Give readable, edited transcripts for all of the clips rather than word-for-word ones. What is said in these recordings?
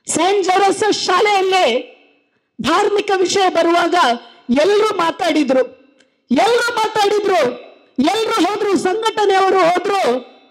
Saint Joseph ಶಾಲೆಯಲ್ಲಿ ಧಾರ್ಮಿಕ ವಿಷಯ ಬರುವಾಗ ಎಲ್ಲರೂ ಮಾತಾಡಿದ್ರು, ಎಲ್ಲರೂ ಹೋದ್ರು, ಸಂಘಟನೆಯವರು ಹೋದ್ರು,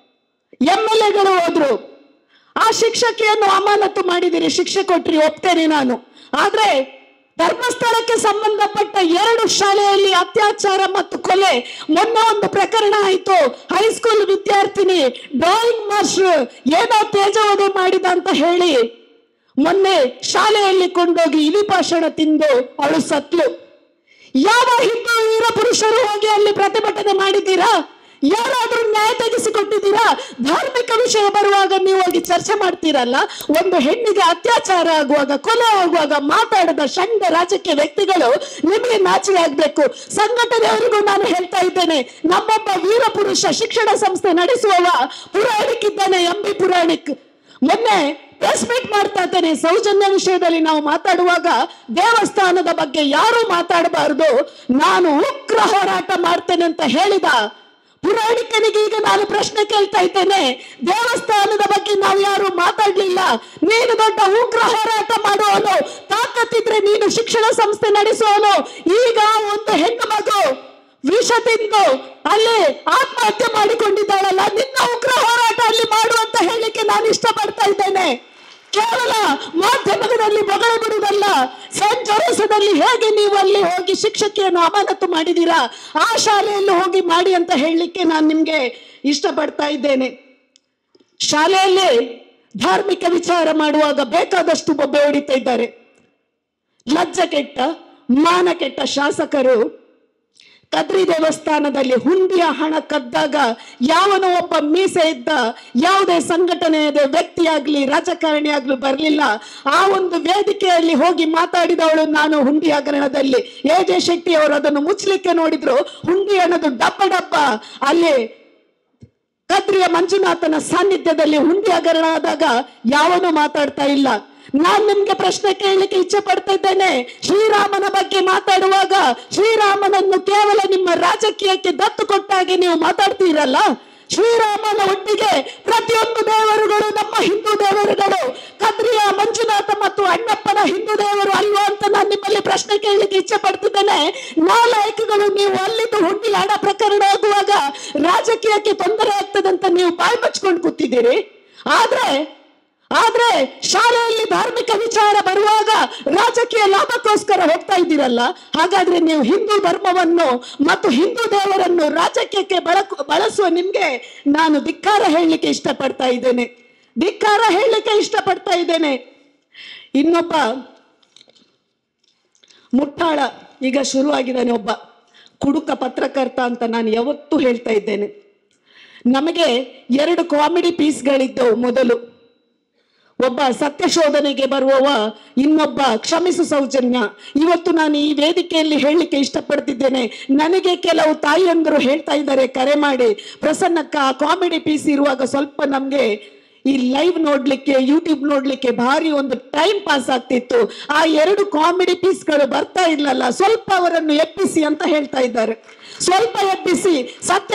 MLAಗಳು ಹೋದ್ರು. ಆ ಶಿಕ್ಷಕಿಯನ್ನು ಅಮಾನತು ಮಾಡಿದಿರಿ, ಶಿಕ್ಷೆ ಕೊಟ್ರಿ, ಒಪ್ತೇನೆ ನಾನು. ಆದ್ರೆ ಧರ್ಮಸ್ಥಳಕ್ಕೆ ಸಂಬಂಧಪಟ್ಟ 2 ಶಾಲೆಯಲ್ಲಿ ಅತ್ಯಾಚಾರ ಮತ್ತು ಕೊಲೆ. ಮೊನ್ನೆ ಒಂದು ಪ್ರಕರಣ ಆಯ್ತು. ಹೈಸ್ಕೂಲ್ ವಿದ್ಯಾರ್ಥಿನಿ ಡ್ರಾಯಿಂಗ್ ಮಾಸ್ಟರ್ ಏನೋ ತೇಜೋವಧೆ ಮಾಡಿದ ಅಂತ ಹೇಳಿ ಮೊನ್ನೆ ಶಾಲೆಯಲ್ಲಿ ಕೊಂಡೋಗಿ ಇಲಿ ಭಾಷಣ ತಿಂದು ಅವಳು ಸತ್ಲು. ಯಾವ ಹಿಂದೂ ವೀರ ಪುರುಷರು ಹೋಗಿ ಅಲ್ಲಿ ಪ್ರತಿಭಟನೆ ಮಾಡಿದ್ದೀರಾ? ಯಾರಾದ್ರೂ ನ್ಯಾಯ ತೆಗೆಸಿಕೊಟ್ಟಿದ್ದೀರಾ? ಧಾರ್ಮಿಕ ವಿಷಯ ಬರುವಾಗ ನೀವು ಹೋಗಿ ಚರ್ಚೆ ಮಾಡ್ತೀರಲ್ಲ. ಒಂದು ಹೆಣ್ಣಿಗೆ ಅತ್ಯಾಚಾರ ಆಗುವಾಗ, ಕೊಲೆ ಆಗುವಾಗ ಮಾತಾಡದ ಷಂಡ ರಾಜಕೀಯ ವ್ಯಕ್ತಿಗಳು ನಿಮಗೆ ನಾಚಿಕೆ ಆಗ್ಬೇಕು. ಸಂಘಟನೆಯವರಿಗೂ ನಾನು ಹೇಳ್ತಾ ಇದ್ದೇನೆ, ನಮ್ಮೊಬ್ಬ ವೀರ ಪುರುಷ ಶಿಕ್ಷಣ ಸಂಸ್ಥೆ ನಡೆಸುವವ ಪುರಾಣಿಕ್ ಇದ್ದಾನೆ, MB ಪುರಾಣಿಕ್. ಮೊನ್ನೆ ಪ್ರೆಸ್ ಮೀಟ್ ಮಾಡ್ತಾ ಇದ್ದೇನೆ. ಸೌಜನ್ಯ ವಿಷಯದಲ್ಲಿ ನಾವು ಮಾತಾಡುವಾಗ ದೇವಸ್ಥಾನದ ಬಗ್ಗೆ ಯಾರು ಮಾತಾಡಬಾರದು, ನಾನು ಉಗ್ರ ಹೋರಾಟ ಮಾಡ್ತೇನೆ ಅಂತ ಹೇಳಿದ ಪುರಾಣಿಕನಿಗೆ ಈಗ ನಾನು ಪ್ರಶ್ನೆ ಕೇಳ್ತಾ ಇದ್ದೇನೆ. ದೇವಸ್ಥಾನದ ಬಗ್ಗೆ ನಾವು ಯಾರು ಮಾತಾಡ್ಲಿಲ್ಲ, ನೀನು ದೊಡ್ಡ ಉಗ್ರ ಹೋರಾಟ ಮಾಡುವವನು, ತಾಕತ್ತಿದ್ರೆ ನೀನು ಶಿಕ್ಷಣ ಸಂಸ್ಥೆ ನಡೆಸುವವನು. ಈಗ ಒಂದು ಹೆಣ್ಣು ಮಗು ವಿಷ ತಿಂದು ಅಲ್ಲಿ ಆತ್ಮಹತ್ಯೆ ಮಾಡಿಕೊಂಡಿದ್ದಾಳಲ್ಲ, ನಿನ್ನ ಉಗ್ರ ಹೋರಾಟ ಅಲ್ಲಿ ಮಾಡುವಂತ ಹೇಳಿಕೆ ನಾನು ಇಷ್ಟಪಡ್ತಾ ಇದ್ದೇನೆ. ಕೇವಲ ಮಾಧ್ಯಮದಲ್ಲಿ ಬೊಗಳೆ ಬಿಡುವುದಲ್ಲ. ಸೇಂಟ್ ಜೋಸೆಫ್ದಲ್ಲಿ ಹೇಗೆ ನೀವು ಅಲ್ಲಿ ಹೋಗಿ ಶಿಕ್ಷಕಿಯನ್ನು ಅಮಾನತು ಮಾಡಿದೀರಾ, ಆ ಶಾಲೆಯಲ್ಲಿ ಹೋಗಿ ಮಾಡಿ ಅಂತ ಹೇಳಲಿಕ್ಕೆ ನಾನು ನಿಮ್ಗೆ ಇಷ್ಟಪಡ್ತಾ ಇದ್ದೇನೆ. ಶಾಲೆಯಲ್ಲಿ ಧಾರ್ಮಿಕ ವಿಚಾರ ಮಾಡುವಾಗ ಬೇಕಾದಷ್ಟು ಬೊಬ್ಬೆ ಹೊಡಿತಾ ಇದ್ದಾರೆ. ಲಜ್ಜ ಕೆಟ್ಟ ಮಾನ ಕೆಟ್ಟ ಶಾಸಕರು ಕದ್ರಿ ದೇವಸ್ಥಾನದಲ್ಲಿ ಹುಂಡಿಯ ಹಣ ಕದ್ದಾಗ ಯಾವನೋ ಒಬ್ಬ ಮೀಸೆ ಇದ್ದ ಯಾವುದೇ ಸಂಘಟನೆಯ ವ್ಯಕ್ತಿಯಾಗ್ಲಿ ರಾಜಕಾರಣಿ ಆಗ್ಲಿ ಬರಲಿಲ್ಲ. ಆ ಒಂದು ವೇದಿಕೆಯಲ್ಲಿ ಹೋಗಿ ಮಾತಾಡಿದವಳು ನಾನು. ಹುಂಡಿ ಹಗರಣದಲ್ಲಿ AJ ಶೆಟ್ಟಿ ಅವರು ಅದನ್ನು ಮುಚ್ಚಲಿಕ್ಕೆ ನೋಡಿದ್ರು. ಹುಂಡಿ ಹಣದ ಡಬ್ಬ ಅಲ್ಲಿ ಕದ್ರಿಯ ಮಂಜುನಾಥನ ಸಾನ್ನಿಧ್ಯದಲ್ಲಿ ಹುಂಡಿ ಹಗರಣ ಆದಾಗ ಯಾವನು ಮಾತಾಡ್ತಾ ಇಲ್ಲ. ನಾನ್ ನಿಮ್ಗೆ ಪ್ರಶ್ನೆ ಕೇಳಲಿಕ್ಕೆ ಇಚ್ಛೆ ಪಡ್ತಾ ಇದ್ದೇನೆ. ಶ್ರೀರಾಮನ ಬಗ್ಗೆ ಮಾತಾಡುವಾಗ ಶ್ರೀರಾಮನನ್ನು ಕೇವಲ ನಿಮ್ಮ ರಾಜಕೀಯಕ್ಕೆ ದತ್ತು ಕೊಟ್ಟಾಗೆ ನೀವು ಮಾತಾಡ್ತೀರಲ್ಲ. ಶ್ರೀರಾಮನ ಒಟ್ಟಿಗೆ ಪ್ರತಿಯೊಂದು ದೇವರುಗಳು ನಮ್ಮ ಹಿಂದೂ ದೇವರುಗಳು. ಕದ್ರಿಯ ಮಂಜುನಾಥ ಮತ್ತು ಅಣ್ಣಪ್ಪನ ಹಿಂದೂ ದೇವರು ಅಲ್ವಾ ಅಂತ ನಾನು ನಿಮ್ಮಲ್ಲಿ ಪ್ರಶ್ನೆ ಕೇಳಲಿಕ್ಕೆ ಇಚ್ಛೆ ಪಡ್ತಿದ್ದೇನೆ. ನಾಲಾಯಕಗಳು ನೀವು ಅಲ್ಲಿದ್ದು ಹುಂಡಿ ಹಣ ಪ್ರಕರಣ ಆಗುವಾಗ ರಾಜಕೀಯಕ್ಕೆ ತೊಂದರೆ ಆಗ್ತದೆ ಅಂತ ನೀವು ಬಾಯಿ ಬಚ್ಕೊಂಡು ಕೂತಿದ್ದೀರಿ. ಆದ್ರೆ ಶಾಲೆಯಲ್ಲಿ ಧಾರ್ಮಿಕ ವಿಚಾರ ಬರುವಾಗ ರಾಜಕೀಯ ಲಾಭಕ್ಕೋಸ್ಕರ ಹೋಗ್ತಾ ಇದ್ದೀರಲ್ಲ. ಹಾಗಾದ್ರೆ ನೀವು ಹಿಂದೂ ಧರ್ಮವನ್ನು ಮತ್ತು ಹಿಂದೂ ದೇವರನ್ನು ರಾಜಕೀಯಕ್ಕೆ ಬಳಸುವ ನಿಮ್ಗೆ ನಾನು ಧಿಕ್ಕಾರ ಹೇಳಲಿಕ್ಕೆ ಇಷ್ಟಪಡ್ತಾ ಇದ್ದೇನೆ. ಇನ್ನೊಬ್ಬ ಮುಟ್ಟಾಳ ಈಗ ಶುರುವಾಗಿದ್ದಾನೆ, ಒಬ್ಬ ಕುಡುಕ ಪತ್ರಕರ್ತ ಅಂತ ನಾನು ಯಾವತ್ತೂ ಹೇಳ್ತಾ ಇದ್ದೇನೆ. ನಮಗೆ 2 ಕಾಮಿಡಿ ಪೀಸ್ಗಳಿದ್ದವು ಮೊದಲು. ಒಬ್ಬ ಸತ್ಯ ಶೋಧನೆಗೆ ಬರುವವ, ಇನ್ನೊಬ್ಬ ಕ್ಷಮಿಸು ಸೌಜನ್ಯ. ಇವತ್ತು ನಾನು ಈ ವೇದಿಕೆಯಲ್ಲಿ ಹೇಳಲಿಕ್ಕೆ ಇಷ್ಟಪಡ್ತಿದ್ದೇನೆ. ನನಗೆ ಕೆಲವು ತಾಯಿಯಂದರು ಹೇಳ್ತಾ ಇದ್ದಾರೆ ಕರೆ ಮಾಡಿ, ಪ್ರಸನ್ನಕ್ಕ ಕಾಮಿಡಿ ಪೀಸ್ ಇರುವಾಗ ಸ್ವಲ್ಪ ನಮ್ಗೆ ಈ ಲೈವ್ ನೋಡ್ಲಿಕ್ಕೆ ಯೂಟ್ಯೂಬ್ ನೋಡ್ಲಿಕ್ಕೆ ಭಾರಿ ಒಂದು ಟೈಮ್ ಪಾಸ್ ಆಗ್ತಿತ್ತು. ಆ 2 ಕಾಮಿಡಿ ಪೀಸ್ಗಳು ಬರ್ತಾ ಇಲ್ಲಲ್ಲ, ಸ್ವಲ್ಪ ಅವರನ್ನು ಎಬ್ಬಿಸಿ ಅಂತ ಹೇಳ್ತಾ ಇದ್ದಾರೆ. ಸ್ವಲ್ಪ ಎಬ್ಬಿಸಿ. ಸತ್ಯ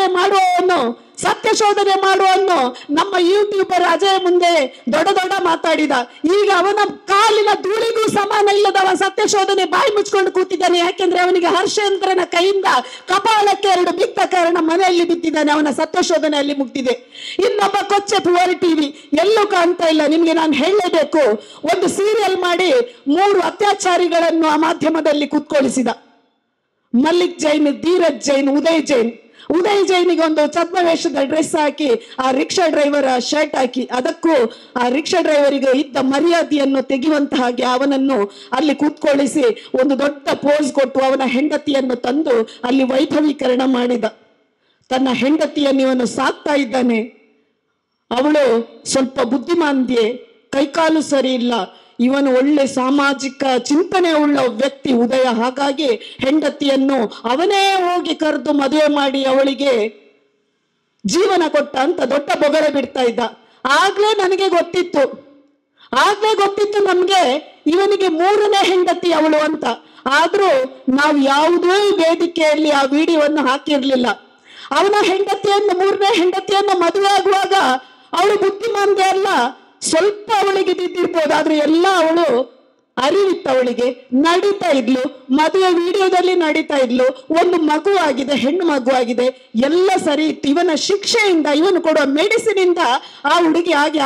ಶೋಧನೆ ಮಾಡುವನು ನಮ್ಮ ಯೂಟ್ಯೂಬರ್ ಅಜಯ್ ಮುಂದೆ ದೊಡ್ಡ ಮಾತಾಡಿದ. ಈಗ ಅವನ ಕಾಲಿನ ಧೂಳಿಗೂ ಸಮಾನ ಇಲ್ಲದವ ಸತ್ಯ ಶೋಧನೆ ಬಾಯಿ ಮುಚ್ಕೊಂಡು ಕೂತಿದ್ದಾನೆ. ಯಾಕೆಂದ್ರೆ ಅವನಿಗೆ ಹರ್ಷೇಂದ್ರನ ಕೈಯಿಂದ ಕಪಾಳಕ್ಕೆ 2 ಬಿದ್ದ ಕಾರಣ ಮನೆಯಲ್ಲಿ ಬಿದ್ದಿದ್ದಾನೆ. ಅವನ ಸತ್ಯ ಶೋಧನೆ ಅಲ್ಲಿ ಮುಗ್ದಿದೆ. ಇನ್ನೊಬ್ಬ ಕೊಚ್ಚೆ ಪುವರ್ ಟಿವಿ ಎಲ್ಲೂ ಕಾಣ್ತಾ ಇಲ್ಲ. ನಿಮ್ಗೆ ನಾನು ಹೇಳಲೇಬೇಕು, ಒಂದು ಸೀರಿಯಲ್ ಮಾಡಿ 3 ಅತ್ಯಾಚಾರಿಗಳನ್ನು ಆ ಮಾಧ್ಯಮದಲ್ಲಿ ಕೂತ್ಕೊಳಿಸಿದ. ಮಲ್ಲಿಕ್ ಜೈನ್, ಧೀರಜ್ ಜೈನ್, ಉದಯ್ ಜೈನಿಗೆ ಒಂದು ಛದ್ಮವೇಷದ ಡ್ರೆಸ್ ಹಾಕಿ ಆ ರಿಕ್ಷಾ ಡ್ರೈವರ್ ಶರ್ಟ್ ಹಾಕಿ, ಅದಕ್ಕೂ ಆ ರಿಕ್ಷಾ ಡ್ರೈವರಿಗೆ ಇದ್ದ ಮರ್ಯಾದೆಯನ್ನು ತೆಗೆಯುವಂತ ಹಾಗೆ ಅವನನ್ನು ಅಲ್ಲಿ ಕೂತ್ಕೊಳ್ಳಿಸಿ ಒಂದು ದೊಡ್ಡ ಪೋಸ್ ಕೊಟ್ಟು ಅವನ ಹೆಂಡತಿಯನ್ನು ತಂದು ಅಲ್ಲಿ ವೈಭವೀಕರಣ ಮಾಡಿದ. ತನ್ನ ಹೆಂಡತಿಯನ್ನು ಇವನು ಸಾಕ್ತಾ ಇದ್ದಾನೆ. ಅವಳು ಸ್ವಲ್ಪ ಬುದ್ಧಿಮಾಂದ್ಯೆ, ಕೈಕಾಲು ಸರಿ ಇಲ್ಲ. ಇವನು ಒಳ್ಳೆ ಸಾಮಾಜಿಕ ಚಿಂತನೆ ಉಳ್ಳ ವ್ಯಕ್ತಿ ಉದಯ. ಹಾಗಾಗಿ ಹೆಂಡತಿಯನ್ನು ಅವನೇ ಹೋಗಿ ಕರೆದು ಮದುವೆ ಮಾಡಿ ಅವಳಿಗೆ ಜೀವನ ಕೊಟ್ಟ ಅಂತ ದೊಡ್ಡ ಬೊಗಳೆ ಬಿಡ್ತಾ ಇದ್ದ. ಆಗ್ಲೇ ನನಗೆ ಗೊತ್ತಿತ್ತು ನಮ್ಗೆ ಇವನಿಗೆ 3ನೇ ಹೆಂಡತಿ ಅವಳು ಅಂತ. ಆದ್ರೂ ನಾವು ಯಾವುದೇ ವೇದಿಕೆಯಲ್ಲಿ ಆ ವಿಡಿಯೋವನ್ನು ಹಾಕಿರ್ಲಿಲ್ಲ. ಅವನ ಹೆಂಡತಿಯನ್ನು 3ನೇ ಹೆಂಡತಿಯನ್ನು ಮದುವೆ ಆಗುವಾಗ ಅವಳು ಬುದ್ಧಿಮಾಂದ್ಯ ಅಲ್ಲ, ಸ್ವಲ್ಪ ಅವಳಿಗೆ ಇದ್ದಿರ್ಬೋದು, ಆದ್ರೆ ಎಲ್ಲ ಅವಳು ಅರಿವಿತ್ತು, ಅವಳಿಗೆ ನಡೀತಾ ಇದ್ಲು, ಮದುವೆ ವಿಡಿಯೋದಲ್ಲಿ ನಡೀತಾ ಇದ್ಲು, ಒಂದು ಮಗು ಆಗಿದೆ, ಹೆಣ್ಣು ಮಗು ಆಗಿದೆ, ಎಲ್ಲ ಸರಿ ಇತ್ತು. ಇವನ ಶಿಕ್ಷೆಯಿಂದ, ಇವನು ಕೊಡುವ ಮೆಡಿಸಿನ್ ಇಂದ ಆ ಹುಡುಗಿ ಹಾಗೆ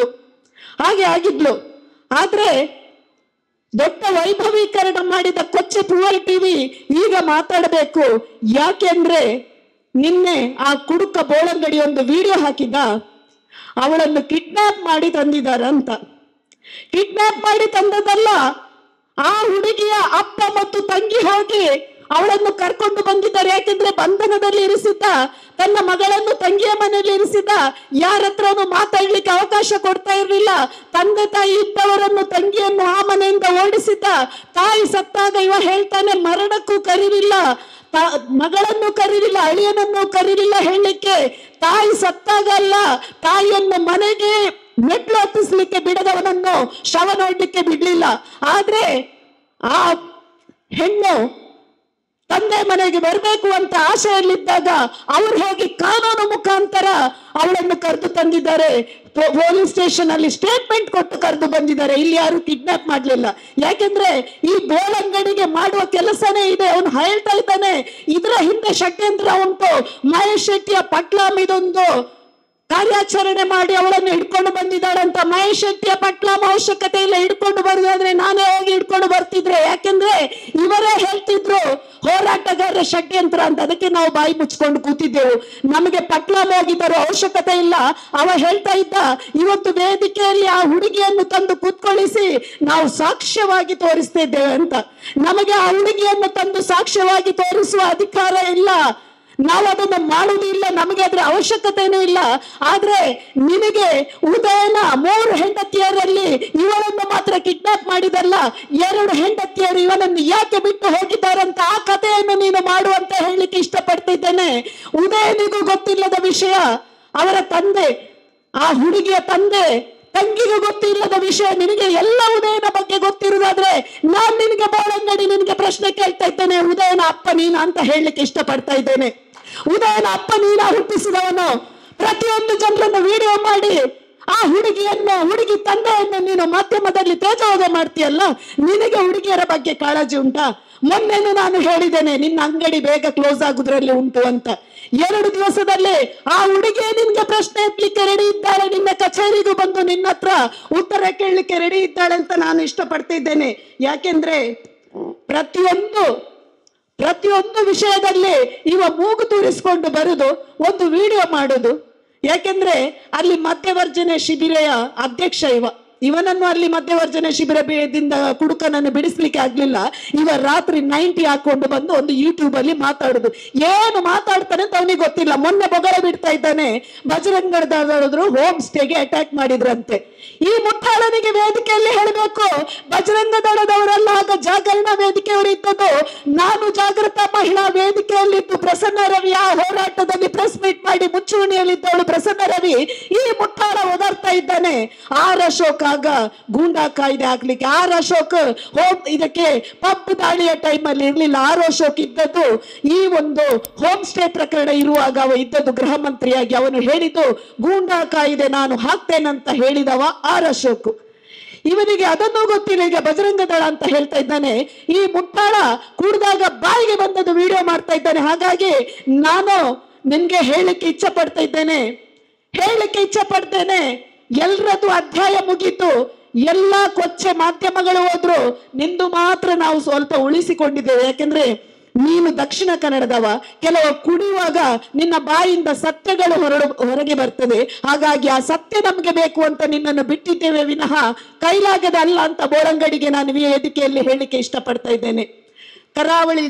ಆಗಿದ್ಲು. ಆದ್ರೆ ದೊಡ್ಡ ವೈಭವೀಕರಣ ಮಾಡಿದ ಕೊಚ್ಚೆ ಪೂವಲ್ ಟಿವಿ ಈಗ ಮಾತಾಡಬೇಕು. ಯಾಕೆಂದ್ರೆ ನಿನ್ನೆ ಆ ಕುಡುಕ ಬೋಳಂಗಡಿ ಒಂದು ವಿಡಿಯೋ ಹಾಕಿದ, ಅವಳನ್ನು ಕಿಡ್ನಾಪ್ ಮಾಡಿ ತಂದಿದ್ದಾರಂತ. ಕಿಡ್ನಾಪ್ ಮಾಡಿ ತಂದದಲ್ಲ, ಆ ಹುಡುಗಿಯ ಅಪ್ಪ ಮತ್ತು ತಂಗಿ ಹೋಗಿ ಅವಳನ್ನು ಕರ್ಕೊಂಡು ಬಂದಿದ್ದಾರೆ. ಯಾಕೆಂದ್ರೆ ಬಂಧನದಲ್ಲಿ ಇರಿಸಿದ್ದ, ತನ್ನ ಮಗಳನ್ನು ತಂಗಿಯ ಮನೆಯಲ್ಲಿ ಇರಿಸಿದ್ದ, ಯಾರ ಹತ್ರನೂ ಮಾತಾಡ್ಲಿಕ್ಕೆ ಅವಕಾಶ ಕೊಡ್ತಾ ಇರಲಿಲ್ಲ. ತಂದೆ ತಾಯಿ ಇದ್ದವರನ್ನು, ತಂಗಿಯನ್ನು ಆ ಮನೆಯಿಂದ ಓಡಿಸಿದ್ದ. ತಾಯಿ ಸತ್ತಾಗ ಇವ ಹೇಳ್ತಾನೆ, ಮರಣಕ್ಕೂ ಕರೀಲಿಲ್ಲ, ಮಗಳನ್ನು ಕರೀಲಿಲ್ಲ, ಅಳಿಯನನ್ನು ಕರೀಲಿಲ್ಲ ಹೇಳಲಿಕ್ಕೆ. ತಾಯಿ ಸತ್ತಾಗಲ್ಲ, ತಾಯಿಯನ್ನು ಮನೆಗೆ ಮೆಟ್ಲು ಹತ್ತಿಸ್ಲಿಕ್ಕೆ ಬಿಡದವನನ್ನು ಶವ ನೋಡ್ಲಿಕ್ಕೆ ಬಿಡ್ಲಿಲ್ಲ. ಆದ್ರೆ ಆ ಹೆಣ್ಣು ತಂದೆ ಮನೆಗೆ ಬರಬೇಕು ಅಂತ ಆಶೆಯಲ್ಲಿದ್ದಾಗ ಅವ್ರು ಹೋಗಿ ಕಾನೂನು ಮುಖಾಂತರ ಅವಳನ್ನು ಕರೆದು ತಂದಿದ್ದಾರೆ. ಪೊಲೀಸ್ ಸ್ಟೇಷನ್ ಅಲ್ಲಿ ಸ್ಟೇಟ್ಮೆಂಟ್ ಕೊಟ್ಟು ಕರೆದು ಬಂದಿದ್ದಾರೆ. ಇಲ್ಲಿ ಯಾರು ಕಿಡ್ನಾಪ್ ಮಾಡ್ಲಿಲ್ಲ. ಯಾಕೆಂದ್ರೆ ಈ ಬೋಳಂಗಡಿಗೆ ಮಾಡುವ ಕೆಲಸನೇ ಇದೆ. ಅವನು ಹೇಳ್ತಾ ಇದ್ದಾನೆ, ಇದರ ಹಿಂದೆ ಷಡ್ಯಂತ್ರ ಉಂಟು. ಮಹೇಶ್ ಶೆಟ್ಟಿಯ ಪಟ್ಲಾಮ್ ಇದೊಂದು ಕಾರ್ಯಾಚರಣೆ ಮಾಡಿ ಅವಳನ್ನು ಹಿಡ್ಕೊಂಡು ಬಂದಿದ್ದಾಳಂತ. ಮಹೇಶ್ ಶೆಟ್ಟಿಯ ಪಟ್ಲಾಮ್ ಅವಶ್ಯಕತೆ ಇಲ್ಲ, ಹಿಡ್ಕೊಂಡು ಬರುದಾದ್ರೆ ನಾನೇ ಹೋಗಿ ಹಿಡ್ಕೊಂಡು ಬರ್ತಿದ್ರೆ. ಯಾಕೆಂದ್ರೆ ಇವರೇ ಹೇಳ್ತಿದ್ರು ಹೋರಾಟಗಾರರ ಷಡ್ಯಂತ್ರ ಅಂತ. ಅದಕ್ಕೆ ನಾವು ಬಾಯಿ ಮುಚ್ಕೊಂಡು ಕೂತಿದ್ದೆವು. ನಮಗೆ ಪಟ್ಲಾಮ್ ಹೋಗಿದ್ದರು ಅವಶ್ಯಕತೆ ಇಲ್ಲ. ಅವ ಹೇಳ್ತಾ ಇದ್ದ, ಇವತ್ತು ವೇದಿಕೆಯಲ್ಲಿ ಆ ಹುಡುಗಿಯನ್ನು ತಂದು ಕೂತ್ಕೊಳ್ಳಿಸಿ ನಾವು ಸಾಕ್ಷ್ಯವಾಗಿ ತೋರಿಸ್ತಿದ್ದೇವೆ ಅಂತ. ನಮಗೆ ಆ ಹುಡುಗಿಯನ್ನು ತಂದು ಸಾಕ್ಷ್ಯವಾಗಿ ತೋರಿಸುವ ಅಧಿಕಾರ ಇಲ್ಲ, ನಾವು ಅದನ್ನು ಮಾಡುವುದಿಲ್ಲ, ನಮಗೆ ಅದರ ಅವಶ್ಯಕತೆನೂ ಇಲ್ಲ. ಆದ್ರೆ ನಿನಗೆ ಉದಯನ 3 ಹೆಂಡತಿಯರಲ್ಲಿ ಇವಳನ್ನು ಮಾತ್ರ ಕಿಡ್ನಾಪ್ ಮಾಡಿದಲ್ಲ, 2 ಹೆಂಡತಿಯರು ಇವನನ್ನು ಯಾಕೆ ಬಿಟ್ಟು ಹೋಗಿದ್ದಾರಂತ ಆ ಕಥೆಯನ್ನು ನೀನು ಮಾಡುವಂತ ಹೇಳಲಿಕ್ಕೆ ಇಷ್ಟಪಡ್ತಿದ್ದೇನೆ. ಉದಯನಿಗೂ ಗೊತ್ತಿಲ್ಲದ ವಿಷಯ, ಅವರ ತಂದೆ, ಆ ಹುಡುಗಿಯ ತಂಗಿಗೂ ಗೊತ್ತಿಲ್ಲದ ವಿಷಯ ನಿನಗೆ ಎಲ್ಲ ಉದಯನ ಬಗ್ಗೆ ಗೊತ್ತಿರುವುದಾದ್ರೆ ನಾನ್ ನಿನಗೆ ಬೋಳಂಗಡಿ ನಿನಗೆ ಪ್ರಶ್ನೆ ಕೇಳ್ತಾ ಇದ್ದೇನೆ. ಉದಯನ ಅಪ್ಪ ನೀನ ಅಂತ ಹೇಳಲಿಕ್ಕೆ ಇಷ್ಟಪಡ್ತಾ ಇದ್ದೇನೆ. ಉದಯನ ಅಪ್ಪ ನೀನ ಹುಟ್ಟಿಸಿದವನು. ಪ್ರತಿಯೊಂದು ಜನರನ್ನು ವಿಡಿಯೋ ಮಾಡಿ ಆ ಹುಡುಗಿ ತಂದೆಯನ್ನು ನೀನು ಮಾಧ್ಯಮದಲ್ಲಿ ತೇಜೋವಧೆ ಮಾಡ್ತೀಯಲ್ಲ, ನಿನಗೆ ಹುಡುಗಿಯರ ಬಗ್ಗೆ ಕಾಳಜಿ ಉಂಟಾ? ಮೊನ್ನೆನು ನಾನು ಹೇಳಿದ್ದೇನೆ, ನಿನ್ನ ಅಂಗಡಿ ಬೇಗ ಕ್ಲೋಸ್ ಆಗುದ್ರಲ್ಲಿ ಉಂಟು ಅಂತ. 2 ದಿವಸದಲ್ಲಿ ಆ ಹುಡುಗಿಯೇ ನಿನ್ಗೆ ಪ್ರಶ್ನೆ ಎತ್ತಲಿಕ್ಕೆ ರೆಡಿ ಇದ್ದಾಳೆ, ನಿನ್ನ ಕಚೇರಿಗೂ ಬಂದು ನಿನ್ನ ಹತ್ರ ಉತ್ತರ ಕೇಳಲಿಕ್ಕೆ ರೆಡಿ ಇದ್ದಾಳೆ ಅಂತ ನಾನು ಇಷ್ಟಪಡ್ತಿದ್ದೇನೆ. ಯಾಕೆಂದ್ರೆ ಪ್ರತಿಯೊಂದು ವಿಷಯದಲ್ಲಿ ಇವ ಮೂಗು ತೂರಿಸಿಕೊಂಡು ಬರುದು, ಒಂದು ವಿಡಿಯೋ ಮಾಡುದು. ಯಾಕೆಂದ್ರೆ ಅಲ್ಲಿ ಮಧ್ಯವರ್ಜನೆ ಶಿಬಿರೆಯ ಅಧ್ಯಕ್ಷ ಇವನನ್ನು ಅಲ್ಲಿ ಮಧ್ಯವರ್ಜನೆ ಶಿಬಿರದಿಂದ ಕುಡುಕನನ್ನು ಬಿಡಿಸ್ಲಿಕ್ಕೆ ಆಗ್ಲಿಲ್ಲ. ಇವ ರಾತ್ರಿ 90 ಹಾಕೊಂಡು ಬಂದು ಒಂದು ಯೂಟ್ಯೂಬ್ ಅಲ್ಲಿ ಮಾತಾಡುದು. ಏನು ಮಾತಾಡ್ತಾನೆ ಅಂತ ಅವನಿಗೆ ಗೊತ್ತಿಲ್ಲ. ಮೊನ್ನೆ ಬೊಗಳೆ ಬಿಡ್ತಾ ಇದ್ದಾನೆ, ಬಜರಂಗದವರು ಹೋಮ್ ಸ್ಟೇಗೆ ಅಟ್ಯಾಕ್ ಮಾಡಿದ್ರಂತೆ. ಈ ಮುಟ್ಟಾಳನಿಗೆ ವೇದಿಕೆಯಲ್ಲಿ ಹೇಳಬೇಕು, ಬಜರಂಗ ದಳದವರೆಲ್ಲ ಆಗ ಜಾಗರಣ ವೇದಿಕೆಯವರು ಇದ್ದದ್ದು, ನಾನು ಜಾಗೃತ ಮಹಿಳಾ ವೇದಿಕೆಯಲ್ಲಿದ್ದು ಪ್ರಸನ್ನ ರವಿ ಆ ಹೋರಾಟದಲ್ಲಿ ಪ್ರೆಸ್ ಮೀಟ್ ಮಾಡಿ ಮುಂಚೂಣಿಯಲ್ಲಿದ್ದವಳು ಪ್ರಸನ್ನ ರವಿ. ಈ ಮುಟ್ಟಾಳ ಓದಾಡ್ತಾ ಇದ್ದಾನೆ. ಆರ್ ಅಶೋಕ್ ಆಗ ಗೂಂಡಾ ಕಾಯ್ದೆ ಹಾಕ್ಲಿಕ್ಕೆ, ಆರ್ ಅಶೋಕ್ ಇದಕ್ಕೆ ಪಬ್ ದಾಳಿಯ ಟೈಮ್ ಅಲ್ಲಿ ಇರ್ಲಿಲ್ಲ. ಆರ್ ಅಶೋಕ್ ಇದ್ದದ್ದು ಈ ಒಂದು ಹೋಮ್ ಸ್ಟೇ ಪ್ರಕರಣ ಇರುವಾಗ ಅವ ಇದ್ದದ್ದು ಗೃಹ ಮಂತ್ರಿಯಾಗಿ. ಅವನು ಹೇಳಿದ್ದು ಗೂಂಡಾ ಕಾಯ್ದೆ ನಾನು ಹಾಕ್ತೇನಂತ ಹೇಳಿದವ ಆರ್ ಅಶೋಕ್. ಇವನಿಗೆ ಅದನ್ನೂ ಗೊತ್ತಿಲ್ಲ. ಈಗ ಬಜರಂಗ ದಳ ಅಂತ ಹೇಳ್ತಾ ಇದ್ದಾನೆ. ಈ ಮುಟ್ಟಾಳ ಕುಡ್ದಾಗ ಬಾಯಿಗೆ ಬಂದದ್ದು ವಿಡಿಯೋ ಮಾಡ್ತಾ ಇದ್ದಾನೆ. ಹಾಗಾಗಿ ನಾನು ನಿನ್ಗೆ ಹೇಳಲಿಕ್ಕೆ ಇಚ್ಛೆ ಪಡ್ತೇನೆ, ಎಲ್ರದ್ದು ಅಧ್ಯಾಯ ಮುಗೀತು. ಎಲ್ಲಾ ಕೊಚ್ಚೆ ಮಾಧ್ಯಮಗಳು ಹೋದ್ರು, ನಿಂದು ಮಾತ್ರ ನಾವು ಸ್ವಲ್ಪ ಉಳಿಸಿಕೊಂಡಿದ್ದೇವೆ. ಯಾಕೆಂದ್ರೆ ನೀನು ದಕ್ಷಿಣ ಕನ್ನಡದವ, ಕೆಲವು ಕುಡಿಯುವಾಗ ನಿನ್ನ ಬಾಯಿಂದ ಸತ್ಯಗಳು ಹೊರಗೆ ಬರ್ತದೆ. ಹಾಗಾಗಿ ಆ ಸತ್ಯ ನಮ್ಗೆ ಬೇಕು ಅಂತ ನಿನ್ನನ್ನು ಬಿಟ್ಟಿದ್ದೇವೆ ವಿನಃ ಕೈಲಾಗದ ಅಲ್ಲ ಅಂತ ಬೋಳಂಗಡಿಗೆ ನಾನು ವೇದಿಕೆಯಲ್ಲಿ ಹೇಳಲಿಕ್ಕೆ ಇಷ್ಟಪಡ್ತಾ ಇದ್ದೇನೆ. ಕರಾವಳಿ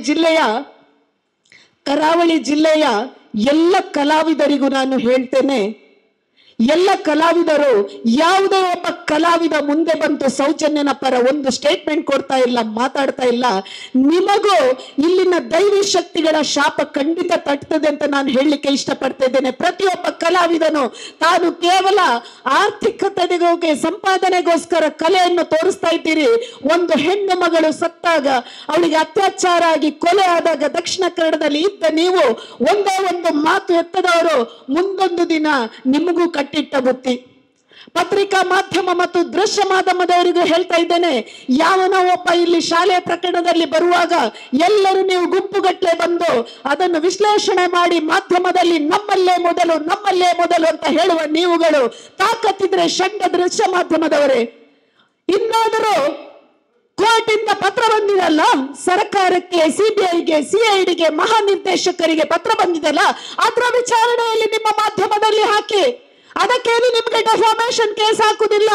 ಜಿಲ್ಲೆಯ ಎಲ್ಲ ಕಲಾವಿದರಿಗೂ ನಾನು ಹೇಳ್ತೇನೆ, ಎಲ್ಲ ಕಲಾವಿದರು, ಯಾವುದೇ ಒಬ್ಬ ಕಲಾವಿದ ಮುಂದೆ ಬಂದು ಸೌಜನ್ಯನ ಪರ ಒಂದು ಸ್ಟೇಟ್ಮೆಂಟ್ ಕೊಡ್ತಾ ಇಲ್ಲ, ಮಾತಾಡ್ತಾ ಇಲ್ಲ. ನಿಮಗೂ ಇಲ್ಲಿನ ದೈವಿ ಶಕ್ತಿಗಳ ಶಾಪ ಖಂಡಿತ ತಟ್ಟುತ್ತದೆ ಅಂತ ನಾನು ಹೇಳಲಿಕ್ಕೆ ಇಷ್ಟಪಡ್ತಾ ಇದ್ದೇನೆ. ಪ್ರತಿಯೊಬ್ಬ ಕಲಾವಿದನು ತಾನು ಕೇವಲ ಆರ್ಥಿಕತೆಗೆ ಸಂಪಾದನೆಗೋಸ್ಕರ ಕಲೆಯನ್ನು ತೋರಿಸ್ತಾ ಇದ್ದೀರಿ. ಒಂದು ಹೆಣ್ಣು ಮಗಳು ಸತ್ತಾಗ, ಅವಳಿಗೆ ಅತ್ಯಾಚಾರ ಆಗಿ ಕೊಲೆ ಆದಾಗ ದಕ್ಷಿಣ ಕನ್ನಡದಲ್ಲಿ ಇದ್ದ ನೀವು ಒಂದೇ ಒಂದು ಮಾತು ಎತ್ತದವರು ಮುಂದೊಂದು ದಿನ ನಿಮಗೂ ಕಟ್ಟಿಟ್ಟ ಬುತ್ತಿ. ಪತ್ರಿಕಾ ಮಾಧ್ಯಮ ಮತ್ತು ದೃಶ್ಯ ಮಾಧ್ಯಮದವರಿಗೂ ಹೇಳ್ತಾ ಇದ್ದೇನೆ, ಯಾವನೋ ಒಬ್ಬ ಇಲ್ಲಿ ಶಾಲೆಯ ಪ್ರಕರಣದಲ್ಲಿ ಬರುವಾಗ ಎಲ್ಲರೂ ನೀವು ಗುಂಪುಗಟ್ಟಲೆ ಬಂದು ಅದನ್ನು ವಿಶ್ಲೇಷಣೆ ಮಾಡಿ ಮಾಧ್ಯಮದಲ್ಲಿ ನಮ್ಮಲ್ಲೇ ಮೊದಲು ಅಂತ ಹೇಳುವ ನೀವುಗಳು ತಾಕತ್ತಿದ್ರೆ ಷಂಡ ದೃಶ್ಯ ಮಾಧ್ಯಮದವರೇ, ಇನ್ನಾದರೂ ಕೋರ್ಟ್ ಇಂದ ಪತ್ರ ಬಂದಿದಲ್ಲ ಸರ್ಕಾರಕ್ಕೆ, ಸಿಬಿಐಗೆ, ಸಿಐಡಿಗೆ, ಮಹಾನಿರ್ದೇಶಕರಿಗೆ ಪತ್ರ ಬಂದಿದಲ್ಲ, ಅದರ ವಿಚಾರಣೆಯಲ್ಲಿ ನಿಮ್ಮ ಮಾಧ್ಯಮದಲ್ಲಿ ಹಾಕಿ. ಅದಕ್ಕೇನು ನಿಮ್ಗೆ ಡೆಫಾಮೇಷನ್ ಕೇಸ್ ಹಾಕುದಿಲ್ಲ,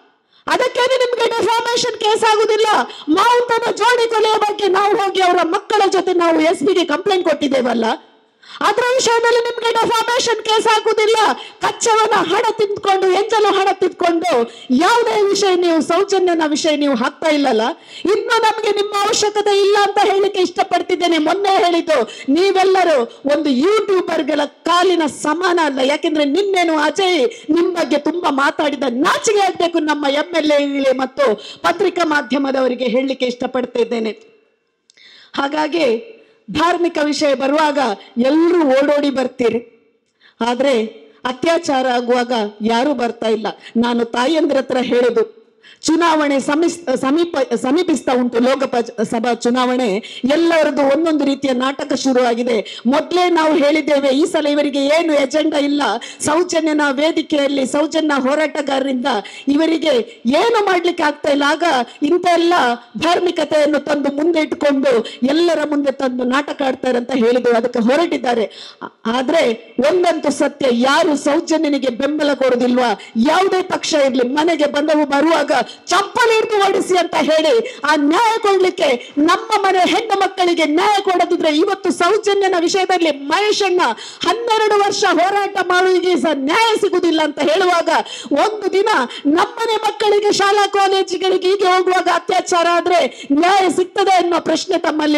ಆಗುದಿಲ್ಲ. ಮಾವುತನ ಜೋಡಿ ಕೊಲೆಯ ಬಗ್ಗೆ ನಾವು ಹೋಗಿ ಅವರ ಮಕ್ಕಳ ಜೊತೆ ನಾವು SPಗೆ ಕಂಪ್ಲೇಂಟ್ ಕೊಟ್ಟಿದ್ದೇವಲ್ಲ, ಅದರ ವಿಷಯದಲ್ಲಿ ನಿಮ್ಗೆ ಡೆಫಾಮೇಷನ್ ಕೇಸ್ ಹಾಕುದಿಲ್ಲ. ಕಚ್ಚವನ ಹಣ ತಿಂದ್ಕೊಂಡು, ಎಂಜಲು ಹಣ ತಿಂದ್ಕೊಂಡು ಯಾವುದೇ ವಿಷಯ ನೀವು, ಸೌಜನ್ಯನ ವಿಷಯ ನೀವು ಹಾಕ್ತಾ ಇಲ್ಲಲ್ಲ. ಇನ್ನು ನಮ್ಗೆ ನಿಮ್ಮ ಅವಶ್ಯಕತೆ ಇಲ್ಲ ಅಂತ ಹೇಳಿಕ್ಕೆ ಇಷ್ಟಪಡ್ತಿದ್ದೇನೆ. ಮೊನ್ನೆ ಹೇಳಿದ್ದು ನೀವೆಲ್ಲರೂ ಒಂದು ಯೂಟ್ಯೂಬರ್ಗಳ ಕಾಲಿನ ಸಮಾನ ಅಲ್ಲ. ಯಾಕೆಂದ್ರೆ ನಿನ್ನೇನು ಅಜಯ್ ನಿಮ್ ಬಗ್ಗೆ ತುಂಬಾ ಮಾತಾಡಿದ, ನಾಚಿಕೆ ಆಗ್ಬೇಕು ನಮ್ಮ MLA ಮತ್ತು ಪತ್ರಿಕಾ ಮಾಧ್ಯಮದವರಿಗೆ ಹೇಳಲಿಕ್ಕೆ ಇಷ್ಟಪಡ್ತಾ ಇದ್ದೇನೆ. ಹಾಗಾಗಿ ಧಾರ್ಮಿಕ ವಿಷಯ ಬರುವಾಗ ಎಲ್ಲರೂ ಓಡೋಡಿ ಬರ್ತೀರಿ, ಆದ್ರೆ ಅತ್ಯಾಚಾರ ಆಗುವಾಗ ಯಾರು ಬರ್ತಾ ಇಲ್ಲ. ನಾನು ತಾಯಿಯಂದ್ರ ಹತ್ರ ಹೇಳುದು, ಚುನಾವಣೆ ಸಮೀಪಿಸ್ತಾ ಉಂಟು, ಲೋಕಸಭಾ ಚುನಾವಣೆ. ಎಲ್ಲರದ್ದು ಒಂದೊಂದು ರೀತಿಯ ನಾಟಕ ಶುರು ಆಗಿದೆ. ಮೊದಲೇ ನಾವು ಹೇಳಿದ್ದೇವೆ, ಈ ಸಲ ಇವರಿಗೆ ಏನು ಎಜೆಂಡಾ ಇಲ್ಲ. ಸೌಜನ್ಯನ ವೇದಿಕೆಯಲ್ಲಿ, ಸೌಜನ್ಯ ಹೋರಾಟಗಾರರಿಂದ ಇವರಿಗೆ ಏನು ಮಾಡ್ಲಿಕ್ಕೆ ಆಗ್ತಾ ಇಲ್ಲ. ಆಗ ಇಂಥ ಎಲ್ಲ ಧಾರ್ಮಿಕತೆಯನ್ನು ತಂದು ಮುಂದೆ ಇಟ್ಕೊಂಡು ಎಲ್ಲರ ಮುಂದೆ ತಂದು ನಾಟಕ ಆಡ್ತಾರೆ ಅಂತ ಹೇಳಿದ್ರು. ಅದಕ್ಕೆ ಹೊರಟಿದ್ದಾರೆ. ಆದ್ರೆ ಒಂದಂತೂ ಸತ್ಯ, ಯಾರು ಸೌಜನ್ಯನಿಗೆ ಬೆಂಬಲ ಕೊಡುದಿಲ್ವಾ, ಯಾವುದೇ ಪಕ್ಷ ಇರ್ಲಿ, ಮನೆಗೆ ಬರುವಾಗ ಚಪ್ಪಲಿ ಹಿಡಿದು ಓಡಿಸಿ ಅಂತ ಹೇಳಿ ಆ ನ್ಯಾಯ ಕೊಡ್ಲಿಕ್ಕೆ, ನಮ್ಮ ಮನೆ ಹೆಣ್ಣು ಮಕ್ಕಳಿಗೆ ನ್ಯಾಯ ಕೊಡದಿದ್ರೆ ಇವತ್ತು ಸೌಜನ್ಯನ ವಿಷಯದಲ್ಲಿ ಮಹೇಶಣ್ಣ 12 ವರ್ಷ ಹೋರಾಟ ಮಾಡುವಿಗೆ ಸಹ ನ್ಯಾಯ ಸಿಗುದಿಲ್ಲ ಅಂತ ಹೇಳುವಾಗ, ಒಂದು ದಿನ ನಮ್ಮನೆ ಮಕ್ಕಳಿಗೆ ಶಾಲಾ ಕಾಲೇಜುಗಳಿಗೆ ಹೀಗೆ ಹೋಗುವಾಗ ಅತ್ಯಾಚಾರ ಆದ್ರೆ ನ್ಯಾಯ ಸಿಗ್ತದೆ ಅನ್ನೋ ಪ್ರಶ್ನೆ ತಮ್ಮಲ್ಲಿ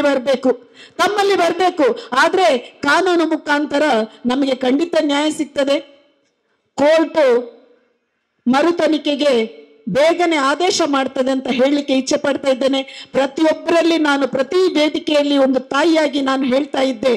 ಬರಬೇಕು. ಆದ್ರೆ ಕಾನೂನು ಮುಖಾಂತರ ನಮಗೆ ಖಂಡಿತ ನ್ಯಾಯ ಸಿಗ್ತದೆ. ಕೋರ್ಟ್ ಮರುತನಿಕೆಗೆ ಬೇಗನೆ ಆದೇಶ ಮಾಡ್ತದೆ ಅಂತ ಹೇಳಲಿಕ್ಕೆ ಇಚ್ಛೆ ಪಡ್ತಾ ಇದ್ದೇನೆ. ಪ್ರತಿಯೊಬ್ಬರಲ್ಲಿ ನಾನು ಪ್ರತಿ ವೇದಿಕೆಯಲ್ಲಿ ಒಂದು ತಾಯಿಯಾಗಿ ನಾನು ಹೇಳ್ತಾ ಇದ್ದೆ,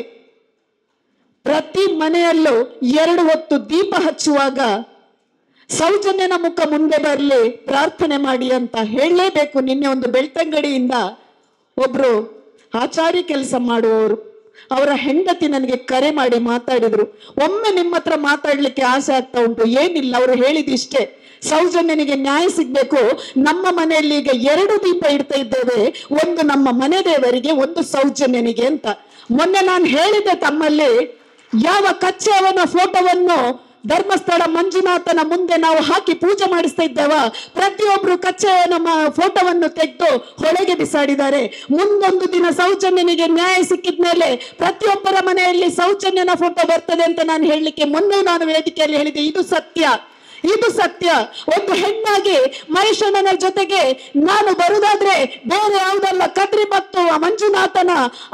ಪ್ರತಿ ಮನೆಯಲ್ಲೂ 2 ಹೊತ್ತು ದೀಪ ಹಚ್ಚುವಾಗ ಸೌಜನ್ಯನ ಮುಖ ಮುಂದೆ ಬರಲಿ, ಪ್ರಾರ್ಥನೆ ಮಾಡಿ ಅಂತ ಹೇಳಲೇಬೇಕು. ನಿನ್ನೆ ಒಂದು ಬೆಳ್ತಂಗಡಿಯಿಂದ ಒಬ್ರು ಆಚಾರಿ ಕೆಲಸ ಮಾಡುವವರು, ಅವರ ಹೆಂಡತಿ ನನಗೆ ಕರೆ ಮಾಡಿ ಮಾತಾಡಿದ್ರು. ಒಮ್ಮೆ ನಿಮ್ಮ ಹತ್ರ ಮಾತಾಡ್ಲಿಕ್ಕೆ ಆಸೆ ಆಗ್ತಾ ಉಂಟು. ಏನಿಲ್ಲ, ಅವರು ಹೇಳಿದಿಷ್ಟೇ, ಸೌಜನ್ಯನಿಗೆ ನ್ಯಾಯ ಸಿಗ್ಬೇಕು. ನಮ್ಮ ಮನೆಯಲ್ಲಿ ಈಗ 2 ದೀಪ ಇಡ್ತಾ ಇದ್ದೇವೆ, ಒಂದು ನಮ್ಮ ಮನೆ ದೇವರಿಗೆ, ಒಂದು ಸೌಜನ್ಯನಿಗೆ ಅಂತ. ಮೊನ್ನೆ ನಾನು ಹೇಳಿದ್ದೆ ತಮ್ಮಲ್ಲಿ, ಯಾವ ಕಚ್ಚೆಯವನ ಫೋಟೋವನ್ನು ಧರ್ಮಸ್ಥಳ ಮಂಜುನಾಥನ ಮುಂದೆ ನಾವು ಹಾಕಿ ಪೂಜೆ ಮಾಡಿಸ್ತಾ ಇದ್ದೇವ, ಪ್ರತಿಯೊಬ್ರು ಕಚ್ಚೆಯವನ ಫೋಟೋವನ್ನು ತೆಗೆದು ಹೊಳೆಗೆ ಬಿಸಾಡಿದ್ದಾರೆ. ಮುಂದೊಂದು ದಿನ ಸೌಜನ್ಯನಿಗೆ ನ್ಯಾಯ ಸಿಕ್ಕಿದ್ಮೇಲೆ ಪ್ರತಿಯೊಬ್ಬರ ಮನೆಯಲ್ಲಿ ಸೌಜನ್ಯನ ಫೋಟೋ ಬರ್ತದೆ ಅಂತ ನಾನು ಹೇಳಲಿಕ್ಕೆ ಮೊನ್ನೆ ನಾನು ವೇದಿಕೆಯಲ್ಲಿ ಹೇಳಿದೆ. ಇದು ಸತ್ಯ. ಒಂದು ಹೆಣ್ಣಾಗಿ ಮಹೇಶಣ್ಣನ ಜೊತೆಗೆ ನಾನು ಬರುದಾದ್ರೆ ಬೇರೆ ಯಾವುದಲ್ಲ, ಕದ್ರಿ ಮತ್ತು ಮಂಜುನಾಥನ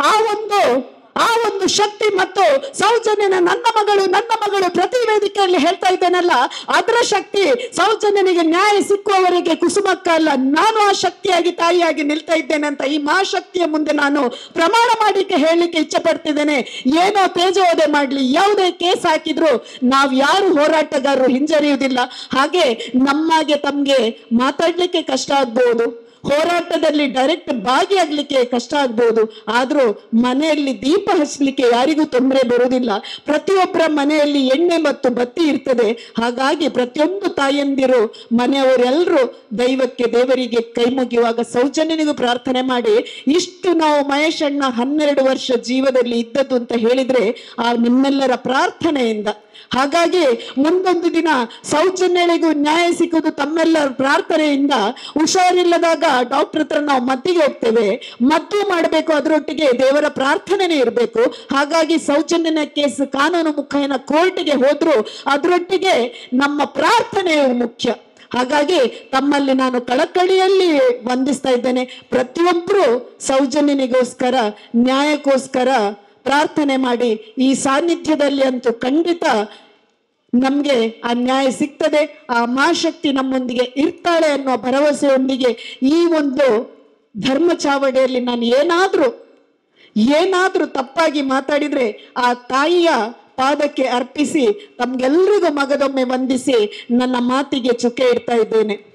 ಆ ಒಂದು ಶಕ್ತಿ ಮತ್ತು ಸೌಜನ್ಯನ ನನ್ನ ಮಗಳು ಪ್ರತಿ ವೇದಿಕೆಯಲ್ಲಿ ಹೇಳ್ತಾ ಇದ್ದೇನಲ್ಲ, ಅದರ ಶಕ್ತಿ ಸೌಜನ್ಯನಿಗೆ ನ್ಯಾಯ ಸಿಕ್ಕುವವರೆಗೆ ಕುಸುಮಕ್ಕ ಅಲ್ಲ, ನಾನು ಆ ಶಕ್ತಿಯಾಗಿ ತಾಯಿಯಾಗಿ ನಿಲ್ತಾ ಇದ್ದೇನೆ ಅಂತ ಈ ಮಹಾಶಕ್ತಿಯ ಮುಂದೆ ನಾನು ಪ್ರಮಾಣ ಮಾಡಲಿಕ್ಕೆ ಹೇಳಲಿಕ್ಕೆ ಇಚ್ಛೆ ಪಡ್ತಿದ್ದೇನೆ. ಏನೋ ತೇಜೋವಧೆ ಮಾಡ್ಲಿ, ಯಾವುದೇ ಕೇಸ್ ಹಾಕಿದ್ರು ನಾವ್ ಯಾರು ಹೋರಾಟಗಾರರು ಹಿಂಜರಿಯುವುದಿಲ್ಲ. ಹಾಗೆ ನಮ್ಮಾಗೆ ತಮ್ಗೆ ಮಾತಾಡ್ಲಿಕ್ಕೆ ಕಷ್ಟ ಆಗ್ಬಹುದು, ಹೋರಾಟದಲ್ಲಿ ಡೈರೆಕ್ಟ್ ಭಾಗಿಯಾಗ್ಲಿಕ್ಕೆ ಕಷ್ಟ ಆಗ್ಬಹುದು, ಆದ್ರೂ ಮನೆಯಲ್ಲಿ ದೀಪ ಹಚ್ಚಲಿಕ್ಕೆ ಯಾರಿಗೂ ತೊಂದರೆ ಬರುವುದಿಲ್ಲ. ಪ್ರತಿಯೊಬ್ಬರ ಮನೆಯಲ್ಲಿ ಎಣ್ಣೆ ಮತ್ತು ಬತ್ತಿ ಇರ್ತದೆ. ಹಾಗಾಗಿ ಪ್ರತಿಯೊಂದು ತಾಯಂದಿರು, ಮನೆಯವರೆಲ್ಲರೂ ದೇವರಿಗೆ ಕೈ ಮುಗಿಯುವಾಗ ಸೌಜನ್ಯನಿಗೂ ಪ್ರಾರ್ಥನೆ ಮಾಡಿ, ಇಷ್ಟು ನಾವು ಮಹೇಶಣ್ಣ 12 ವರ್ಷ ಜೀವದಲ್ಲಿ ಇದ್ದದ್ದು ಅಂತ ಹೇಳಿದ್ರೆ ಆ ನಿಮ್ಮೆಲ್ಲರ ಪ್ರಾರ್ಥನೆಯಿಂದ. ಹಾಗಾಗಿ ಮುಂದೊಂದು ದಿನ ಸೌಜನ್ಯಳಿಗೂ ನ್ಯಾಯ ಸಿಕ್ಕುವುದು ತಮ್ಮೆಲ್ಲರ ಪ್ರಾರ್ಥನೆಯಿಂದ. ಹುಷಾರಿಲ್ಲದಾಗ ಡಾಕ್ಟರ್ ಹತ್ರ ನಾವು ಮದ್ದಿಗೆ ಹೋಗ್ತೇವೆ, ಮದ್ದು ಮಾಡಬೇಕು, ಅದರೊಟ್ಟಿಗೆ ದೇವರ ಪ್ರಾರ್ಥನೆನೇ ಇರಬೇಕು. ಹಾಗಾಗಿ ಸೌಜನ್ಯನ ಕೇಸ್ ಕಾನೂನು ಮುಖೇನ ಕೋರ್ಟ್ಗೆ ಹೋದ್ರು ಅದರೊಟ್ಟಿಗೆ ನಮ್ಮ ಪ್ರಾರ್ಥನೆಯು ಮುಖ್ಯ. ಹಾಗಾಗಿ ತಮ್ಮಲ್ಲಿ ನಾನು ಕಳಕಳಿಯಲ್ಲಿ ವಂದಿಸ್ತಾ ಇದ್ದೇನೆ. ಪ್ರತಿಯೊಬ್ಬರು ಸೌಜನ್ಯನಿಗೋಸ್ಕರ, ನ್ಯಾಯಕ್ಕೋಸ್ಕರ ಪ್ರಾರ್ಥನೆ ಮಾಡಿ. ಈ ಸಾನ್ನಿಧ್ಯದಲ್ಲಿ ಅಂತೂ ಖಂಡಿತ ನಮ್ಗೆ ಆ ನ್ಯಾಯ ಸಿಗ್ತದೆ. ಆ ಮಹಾಶಕ್ತಿ ನಮ್ಮೊಂದಿಗೆ ಇರ್ತಾಳೆ ಅನ್ನೋ ಭರವಸೆಯೊಂದಿಗೆ ಈ ಒಂದು ಧರ್ಮ ಚಾವಡಿಯಲ್ಲಿ ನಾನು ಏನಾದ್ರೂ ತಪ್ಪಾಗಿ ಮಾತಾಡಿದ್ರೆ ಆ ತಾಯಿಯ ಪಾದಕ್ಕೆ ಅರ್ಪಿಸಿ ತಮ್ಗೆಲ್ರಿಗೂ ಮಗದೊಮ್ಮೆ ವಂದಿಸಿ ನನ್ನ ಮಾತಿಗೆ ಚುಕ್ಕೆ ಇಡ್ತಾ ಇದ್ದೇನೆ.